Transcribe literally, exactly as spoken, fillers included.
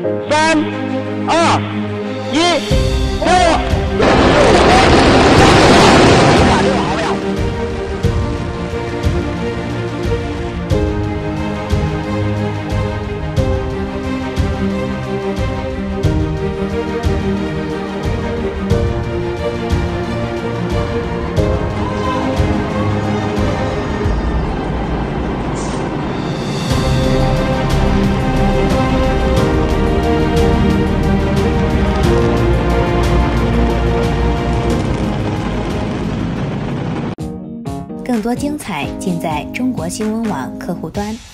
三、二、一，过！打六毫秒。 更多精彩尽在中国新闻网客户端。